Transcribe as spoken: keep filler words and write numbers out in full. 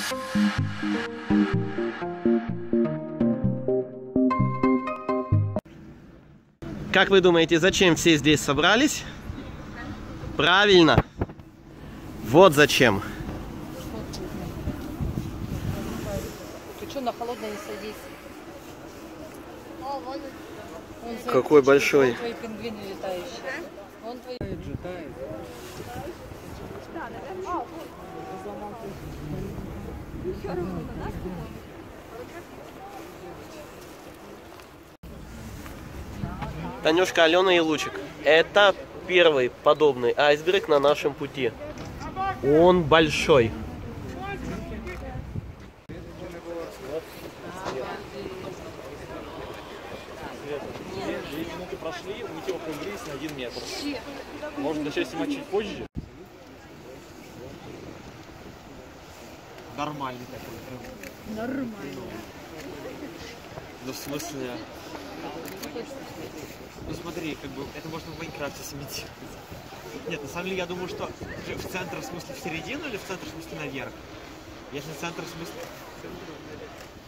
Как вы думаете, зачем все здесь собрались? Правильно. Вот зачем. Ты что, на холодное не садись? Какой большой. Вон твои пингвины летающие. Вон твои... Танюшка, Алена и Лучик. Это первый подобный айсберг на нашем пути. Он большой. Две минуты прошли, уйти округлились на один метр. Можно начать снимать чуть позже. Нормальный такой. Нормально. Ну в смысле... Ну смотри, как бы это можно в Майнкрафте сымитировать. Нет, на самом деле я думаю, что в центр, в смысле в середину или в центр, в смысле наверх? Если в центр, в смысле...